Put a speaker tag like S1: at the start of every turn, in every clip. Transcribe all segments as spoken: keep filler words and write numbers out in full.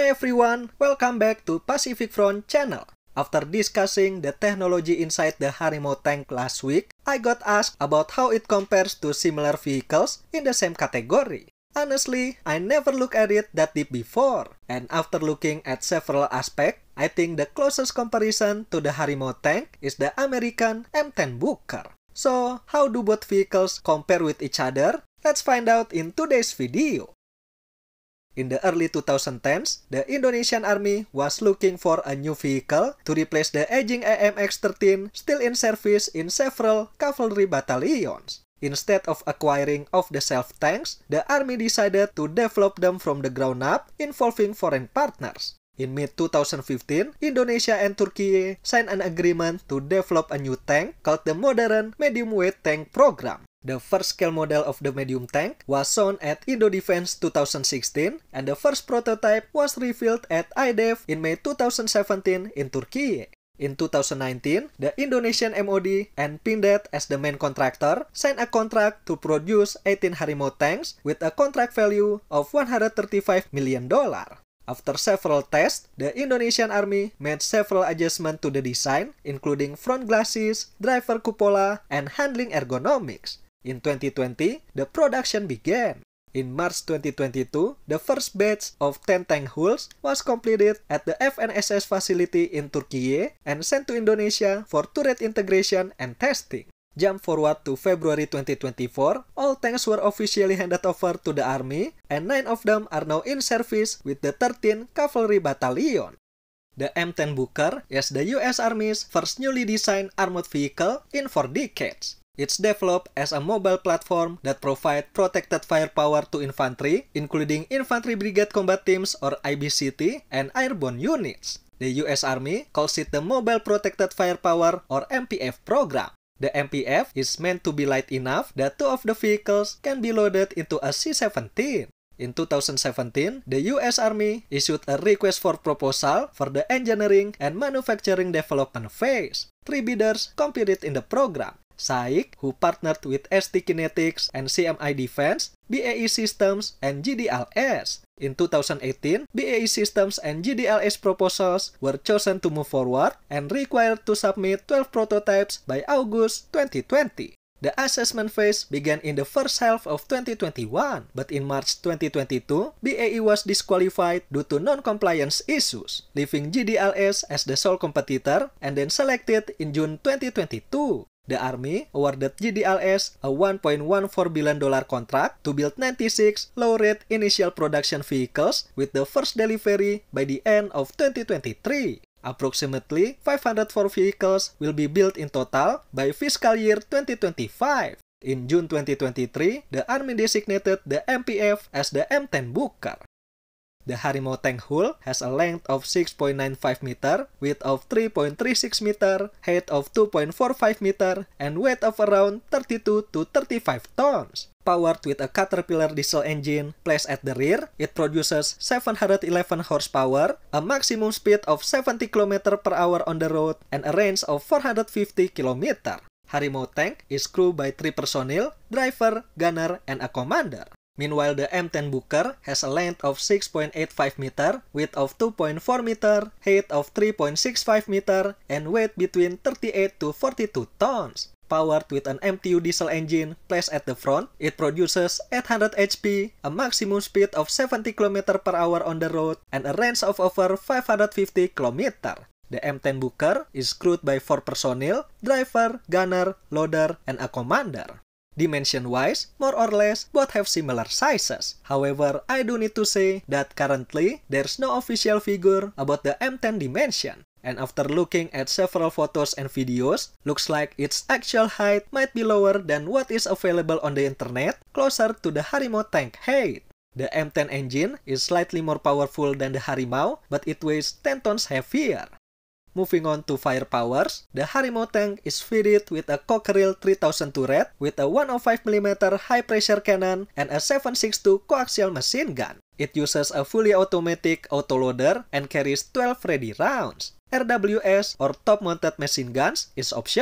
S1: Hi everyone, welcome back to Pacific Front channel. After discussing the technology inside the Harimau tank last week, I got asked about how it compares to similar vehicles in the same category. Honestly, I never looked at it that deep before, and after looking at several aspects, I think the closest comparison to the Harimau tank is the American M ten Booker. So, how do both vehicles compare with each other? Let's find out in today's video. In the early twenty tens, the Indonesian Army was looking for a new vehicle to replace the aging A M X thirteen still in service in several cavalry battalions. Instead of acquiring off-the-shelf tanks, the Army decided to develop them from the ground up, involving foreign partners. In mid twenty fifteen, Indonesia and Turkey signed an agreement to develop a new tank called the Modern Medium-Weight Tank Program. The first scale model of the medium tank was shown at Indodefense twenty sixteen, and the first prototype was revealed at I D E F in May twenty seventeen in Turkey. In twenty nineteen, the Indonesian M O D and Pindad as the main contractor signed a contract to produce eighteen Harimau tanks with a contract value of one hundred thirty-five million dollars. After several tests, the Indonesian Army made several adjustments to the design, including front glasses, driver cupola, and handling ergonomics. In twenty twenty, the production began. In March twenty twenty-two, the first batch of ten tank hulls was completed at the F N S S facility in Turkey and sent to Indonesia for turret integration and testing. Jump forward to February twenty twenty-four, all tanks were officially handed over to the Army, and nine of them are now in service with the thirteenth Cavalry Battalion. The M ten Booker is the U S Army's first newly designed armored vehicle in four decades. It's developed as a mobile platform that provides protected firepower to infantry, including Infantry Brigade Combat Teams or I B C T and airborne units. The U S Army calls it the Mobile Protected Firepower or M P F program. The M P F is meant to be light enough that two of the vehicles can be loaded into a C seventeen. In two thousand seventeen, the U S Army issued a request for proposal for the engineering and manufacturing development phase. Three bidders competed in the program. S A I C, who partnered with S T Kinetics and C M I Defense, B A E Systems, and G D L S. In two thousand eighteen, B A E Systems and G D L S proposals were chosen to move forward and required to submit twelve prototypes by August twenty twenty. The assessment phase began in the first half of twenty twenty-one, but in March twenty twenty-two, B A E was disqualified due to non-compliance issues, leaving G D L S as the sole competitor and then selected in June twenty twenty-two. The Army awarded G D L S a one point one four billion dollars contract to build ninety-six low-rate initial production vehicles with the first delivery by the end of twenty twenty-three. Approximately five hundred four vehicles will be built in total by fiscal year twenty twenty-five. In June twenty twenty-three, the Army designated the M P F as the M ten Booker. The Harimau tank hull has a length of six point nine five meter, width of three point three six meter, height of two point four five meter, and weight of around thirty-two to thirty-five tons. Powered with a Caterpillar diesel engine placed at the rear, it produces seven hundred eleven horsepower, a maximum speed of seventy kilometers per hour on the road, and a range of four hundred fifty kilometers. Harimau tank is crewed by three personnel, driver, gunner, and a commander. Meanwhile, the M ten Booker has a length of six point eight five meter, width of two point four meter, height of three point six five meter, and weight between thirty-eight to forty-two tons. Powered with an M T U diesel engine placed at the front, it produces eight hundred H P, a maximum speed of seventy kilometers per hour on the road, and a range of over five hundred fifty kilometers. The M ten Booker is crewed by four personnel, driver, gunner, loader, and a commander. Dimension-wise, more or less, both have similar sizes. However, I do need to say that currently, there's no official figure about the M ten dimension. And after looking at several photos and videos, looks like its actual height might be lower than what is available on the internet, closer to the Harimau tank height. The M ten engine is slightly more powerful than the Harimau, but it weighs ten tons heavier. Moving on to firepowers, the Harimau tank is fitted with a Cockerill three thousand turret with a one oh five millimeter high-pressure cannon and a seven six two coaxial machine gun. It uses a fully automatic autoloader and carries twelve ready rounds. R W S or top-mounted machine guns is optional.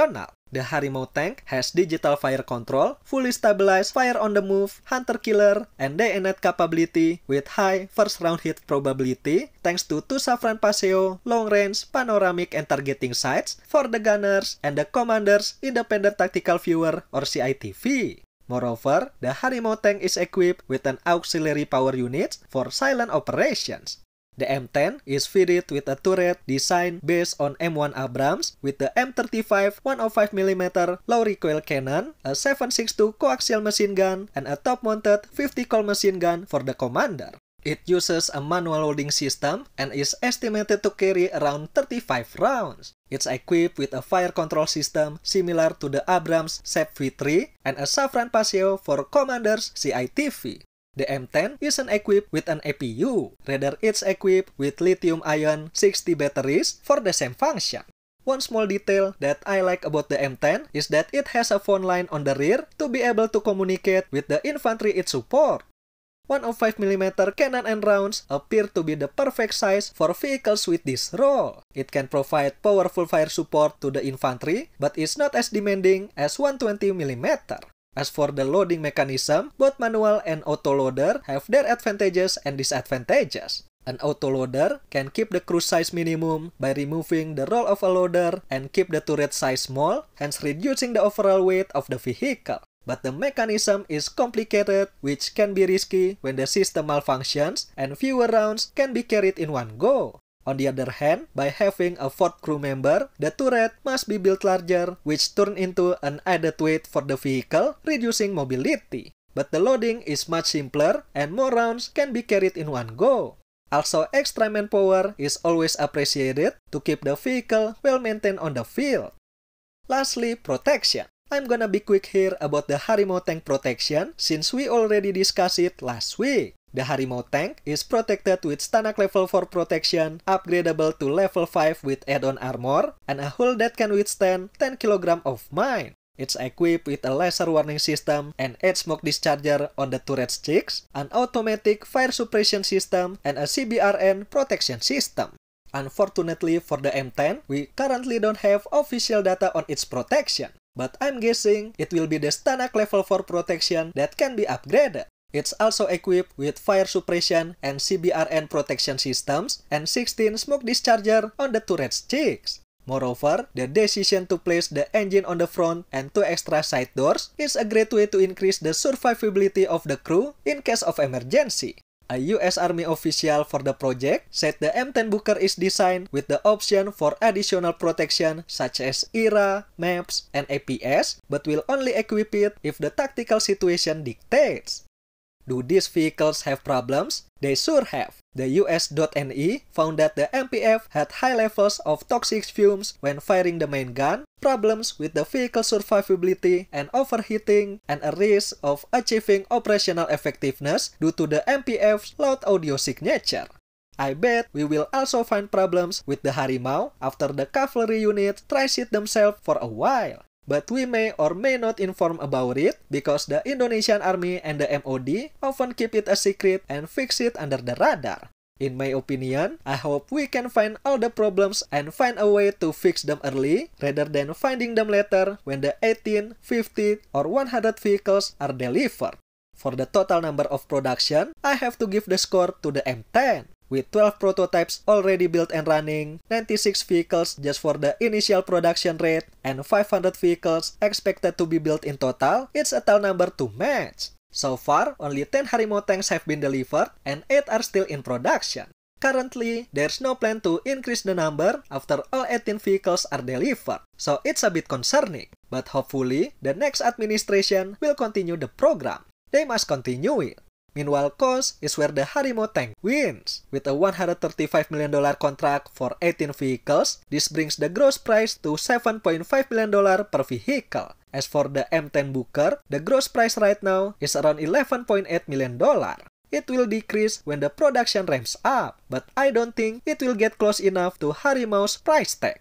S1: The Harimau tank has digital fire control, fully stabilized fire on the move, hunter-killer, and day and night capability with high first round hit probability thanks to two Safran Paseo long-range panoramic and targeting sights for the gunners and the commander's independent tactical viewer or C I T V. Moreover, the Harimau tank is equipped with an auxiliary power unit for silent operations. The M ten is fitted with a turret designed based on M one Abrams with the M thirty-five one oh five millimeter low recoil cannon, a seven six two coaxial machine gun, and a top-mounted fifty cal machine gun for the commander. It uses a manual loading system and is estimated to carry around thirty-five rounds. It's equipped with a fire control system similar to the Abrams S E P V three and a Safran Paseo for commander's C I T V. The M ten isn't equipped with an A P U, rather it's equipped with lithium-ion sixty batteries for the same function. One small detail that I like about the M ten is that it has a phone line on the rear to be able to communicate with the infantry it supports. one oh five millimeter cannon and rounds appear to be the perfect size for vehicles with this role. It can provide powerful fire support to the infantry, but is not as demanding as one twenty millimeter. As for the loading mechanism, both manual and autoloader have their advantages and disadvantages. An autoloader can keep the cruise size minimum by removing the roll of a loader and keep the turret size small, hence reducing the overall weight of the vehicle. But the mechanism is complicated, which can be risky when the system malfunctions and fewer rounds can be carried in one go. On the other hand, by having a fourth crew member, the turret must be built larger, which turns into an added weight for the vehicle, reducing mobility. But the loading is much simpler and more rounds can be carried in one go. Also, extra manpower is always appreciated to keep the vehicle well maintained on the field. Lastly, protection. I'm gonna be quick here about the Harimau tank protection since we already discussed it last week. The Harimau tank is protected with Stanak level four protection, upgradable to level five with add-on armor, and a hull that can withstand ten kilograms of mine. It's equipped with a laser warning system, an edge smoke discharger on the turret's cheeks, an automatic fire suppression system, and a C B R N protection system. Unfortunately for the M ten, we currently don't have official data on its protection, but I'm guessing it will be the Stanak level four protection that can be upgraded. It's also equipped with fire suppression and C B R N protection systems and sixteen smoke discharger on the turret's cheeks. Moreover, the decision to place the engine on the front and two extra side doors is a great way to increase the survivability of the crew in case of emergency. A U S Army official for the project said the M ten Booker is designed with the option for additional protection such as E R A, MAPS, and A P S, but will only equip it if the tactical situation dictates. Do these vehicles have problems? They sure have. The U S dot N E found that the M P F had high levels of toxic fumes when firing the main gun, problems with the vehicle survivability and overheating, and a risk of achieving operational effectiveness due to the M P F's loud audio signature. I bet we will also find problems with the Harimau after the cavalry unit tries it themselves for a while. But we may or may not inform about it because the Indonesian Army and the M O D often keep it a secret and fix it under the radar. In my opinion, I hope we can find all the problems and find a way to fix them early rather than finding them later when the eighteen, fifty, or one hundred vehicles are delivered. For the total number of production, I have to give the score to the M ten. With twelve prototypes already built and running, ninety-six vehicles just for the initial production rate, and five hundred vehicles expected to be built in total, it's a tall number to match. So far, only ten Harimau tanks have been delivered, and eight are still in production. Currently, there's no plan to increase the number after all eighteen vehicles are delivered, so it's a bit concerning. But hopefully, the next administration will continue the program. They must continue it. Meanwhile, cost is where the Harimau tank wins. With a one hundred thirty-five million dollars contract for eighteen vehicles, this brings the gross price to seven point five million dollars per vehicle. As for the M ten Booker, the gross price right now is around eleven point eight million dollars. It will decrease when the production ramps up, but I don't think it will get close enough to Harimau's price tag.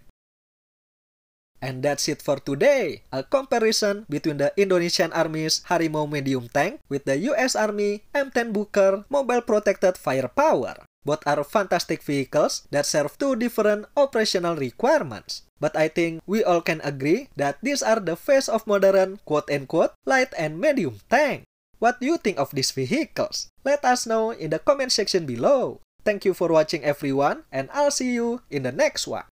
S1: And that's it for today, a comparison between the Indonesian Army's Harimau medium tank with the U S Army M ten Booker mobile protected firepower. Both are fantastic vehicles that serve two different operational requirements. But I think we all can agree that these are the face of modern quote-unquote light and medium tank. What do you think of these vehicles? Let us know in the comment section below. Thank you for watching everyone, and I'll see you in the next one.